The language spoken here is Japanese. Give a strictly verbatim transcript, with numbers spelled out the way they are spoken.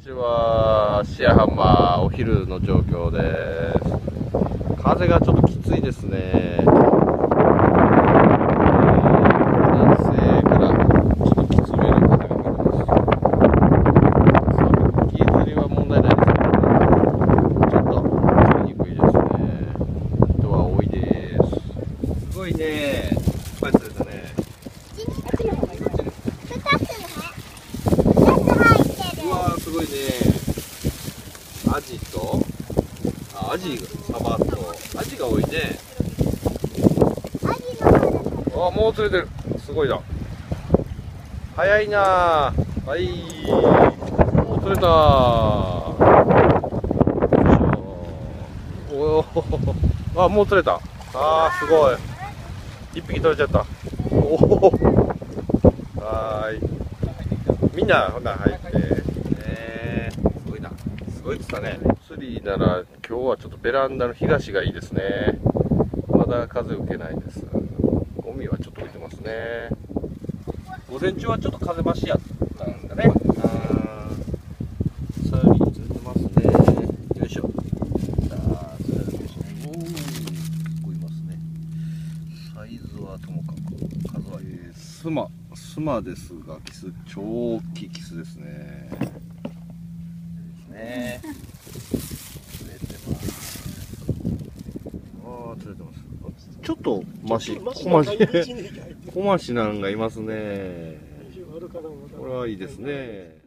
ちは、シアハンマーお昼の状況です。風がちょっときついですね。南西からちょっときつめの風が吹いてます。吹き釣りは問題ないですけどね、ちょっと釣りにくいですね。人は多いです。すごいね、いっぱい釣れたね。うわー、すごいね。アジとあアジ、サバとアジが多いね。あ、もう釣れてる。すごいな。早いな。はい、もう釣れた。おお、あ、もう釣れた。あー、すごい。一匹取れちゃった。おお、はーい、みんなほな入って。すごいな。すごい釣ったね。釣りなら今日はちょっとベランダの東がいいですね。まだ風受けないです。ゴミはちょっと置いてますね。午前中はちょっと風増しやったんだね。あー、さらに釣れてますね。よいしょ。さあ、釣れるでしょう。おお、結構いますね。サイズはともかく数は、えー、スマスマですが、キス超大きいキスですね。ね、釣れてます。ああ、釣れてます。ちょっとマシ、小マシ、小マシなんがいますね。これはいいですね。